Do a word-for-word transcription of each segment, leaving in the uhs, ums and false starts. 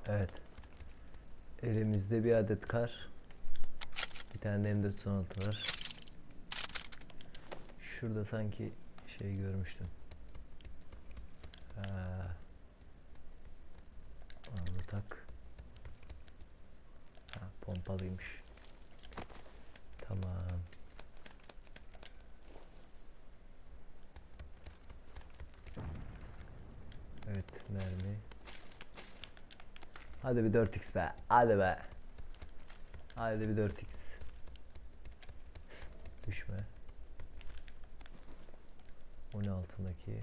Evet. Elimizde bir adet kar. Bir tane de M dört yüz on altı var. Şurada sanki şey görmüştüm. Ha. Onu tak. Ha, pompalıymış. Tamam. Evet, mermi. Hadi bir dört x be. Hadi be. Hadi bir dört x. Düşme. on altındaki.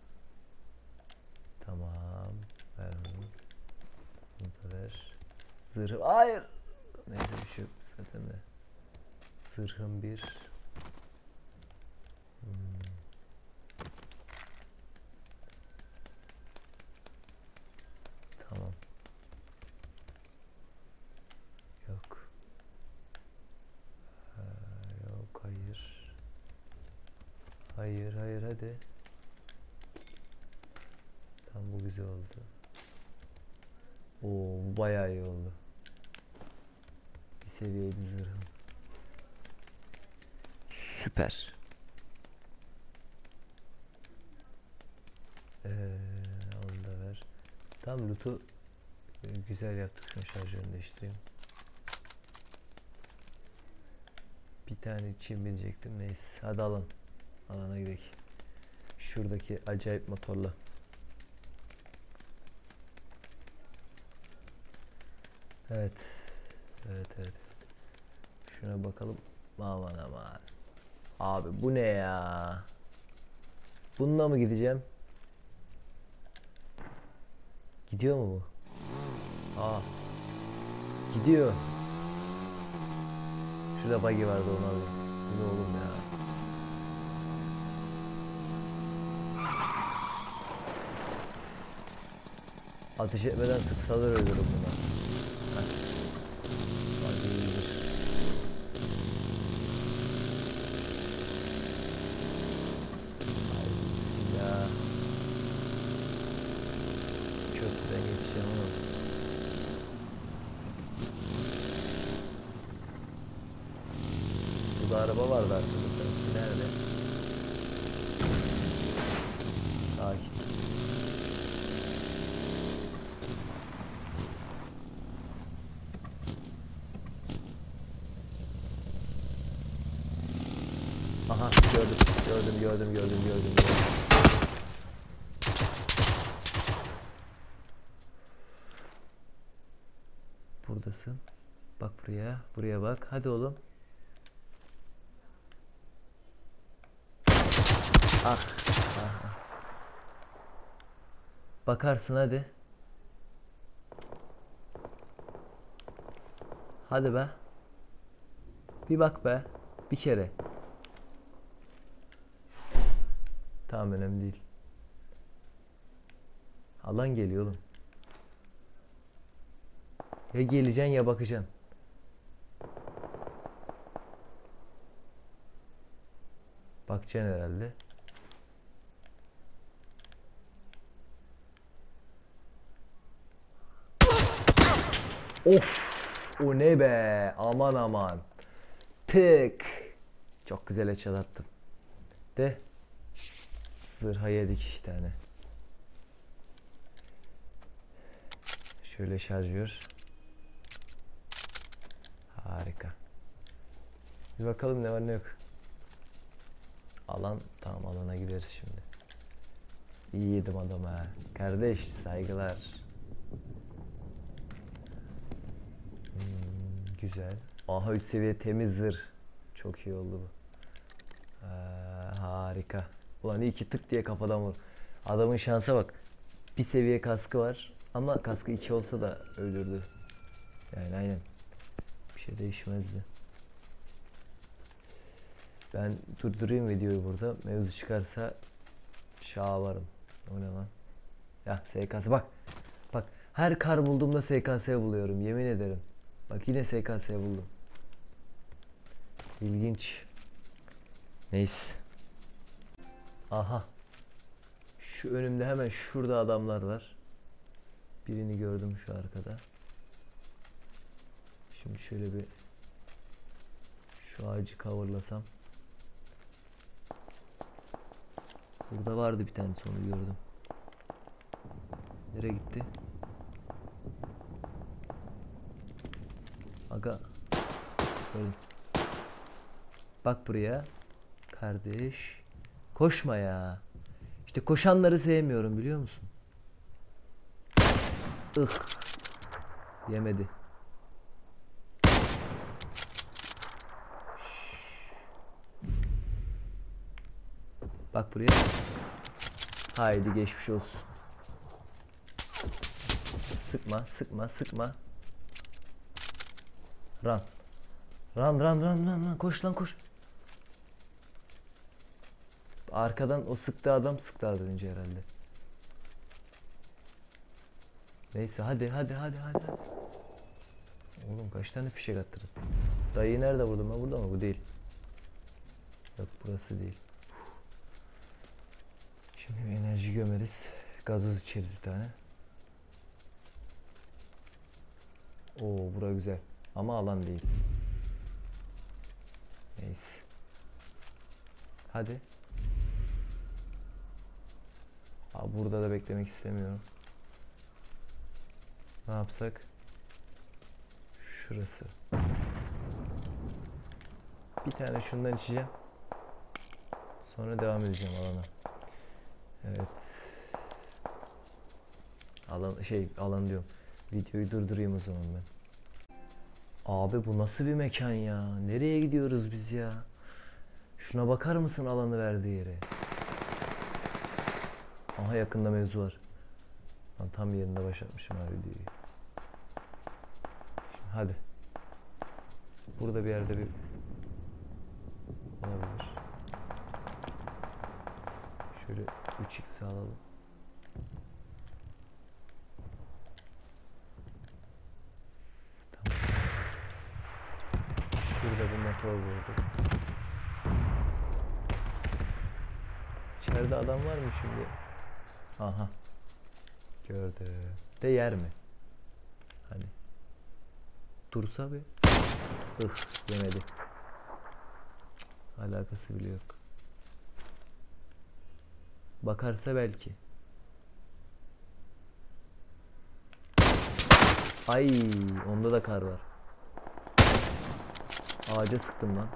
Tamam. Ver onu. Bunu da ver. Zırhım. Hayır. Neyse bir şey yok zaten de. Zırhım bir. Hmm. Tamam. Yok. Ha, yok hayır. Hayır hayır hadi. Tam bu güzel oldu. Oo bayağı iyi oldu. Bir seviyeydi zırhım. Süper. Ee, onu da ver. Tam loot'u güzel yaptık. Şunu şarjörünü değiştireyim. Bir tane çim bilecektim. Neyse. Hadi alın. Alana gidelim. Şuradaki acayip motorla. Evet. Evet evet. Şuna bakalım. Aman aman. Abi bu ne ya? Bununla mı gideceğim? Gidiyor mu bu? Aa. Gidiyor. Şurada buggy vardı, onu alayım. Bu ne oğlum ya? Ateş etmeden sıksalar ölürüm buna. Heh. Hadi iyidir. Haydi bismillah. Köprüden geçeceğim ama. Burada araba vardı arkadaşlar. Nerede? Sakin. Aha gördüm. Gördüm gördüm gördüm gördüm. gördüm. Buradasın. Bak buraya. Buraya bak. Hadi oğlum. Ah. Ah. ah. Bakarsın hadi. Hadi be. Bir bak be. Bir kere. Tamam, önemli değil. Alan geliyor oğlum. Ya geleceksin ya bakacaksın. Bakacaksın herhalde. Of. O ne be. Aman aman. Tık. Çok güzel açılattım. De. Zırha yedik iki tane. Şöyle şarjör. Harika. Bir bakalım ne var ne yok. Alan, tamam, alana gideriz şimdi. İyi yedim adama. Kardeş saygılar. Hmm, güzel. Aha üç seviye temiz zırh. Çok iyi oldu bu. Ee, harika. Ulan iyi ki tık diye kafadan vur. Adamın şansa bak. Bir seviye kaskı var. Ama kaskı iki olsa da öldürdü. Yani aynen. Bir şey değişmezdi. Ben durdurayım videoyu burada. Mevzu çıkarsa şaha varım. O ne lan? Ya S K S bak. Bak her kar bulduğumda S K S buluyorum. Yemin ederim. Bak yine S K S buldum. İlginç. Neyse. Aha. Şu önümde hemen şurada adamlar var. Birini gördüm şu arkada. Şimdi şöyle bir şu ağacı coverlasam. Burada vardı bir tanesi, onu gördüm. Nereye gitti? Aga. Gördüm. Bak buraya. Kardeş. Koşma ya. İşte koşanları sevmiyorum, biliyor musun? Ih. Yemedi. Bak buraya. Haydi geçmiş olsun. Sıkma, sıkma, sıkma. Run. Run, run, run, run, run. Koş lan, koş. Arkadan o sıktığı adam sıktı az önce herhalde. Neyse hadi hadi hadi hadi. Oğlum kaç tane fişek attırız? Dayıyı nerede vurdum ben? Burada mı? Bu değil. Yok, burası değil. Şimdi bir enerji gömeriz. Gazoz içeriz bir tane. Oo, bura güzel. Ama alan değil. Neyse. Hadi. Aa, burada da beklemek istemiyorum. Ne yapsak? Şurası. Bir tane şundan içeceğim. Sonra devam edeceğim alana. Evet. Alan şey alan diyorum. Videoyu durdurayım o zaman ben. Abi bu nasıl bir mekan ya? Nereye gidiyoruz biz ya? Şuna bakar mısın, alanı verdiği yere? Aha, yakında mevzu var. Lan tam yerinde başlatmışım ha videoyu. Şimdi hadi. Burada bir yerde bir olabilir. Şöyle üç x alalım. Tamam. Şurada bir motor bulduk. İçeride adam var mı şimdi? Aha. Gördüm. De yer mi? Hani. Dursa bir. Ih, yemedi. Cık, alakası bile yok. Bakarsa belki. Ay, onda da kar var. Ağaca sıktım lan.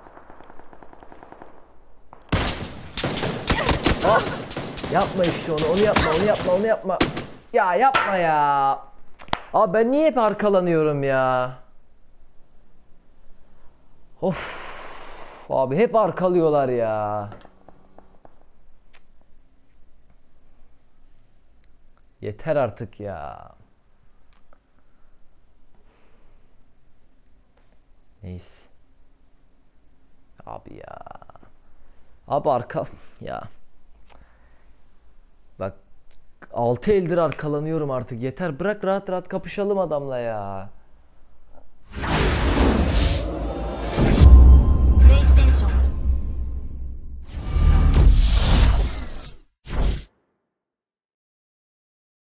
Ah! Yapma işte onu, onu yapma, onu yapma, onu yapma. Ya yapma ya. Abi ben niye hep arkalanıyorum ya? Of. Abi hep arkalıyorlar ya. Yeter artık ya. Neyse. Abi ya. Abi arka ya. Bak, altı eldir arkalanıyorum artık. Yeter, bırak rahat rahat kapışalım adamla ya.